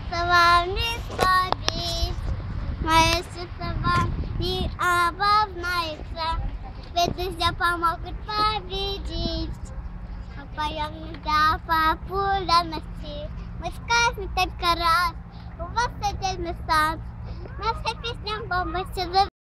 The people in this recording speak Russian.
вам не побить, мое сердце вам не обовнается, ведь друзья помогут победить. Мы поем не для популярности, мы сказаны только раз, у вас отдельный шанс. Наша песня бомба, все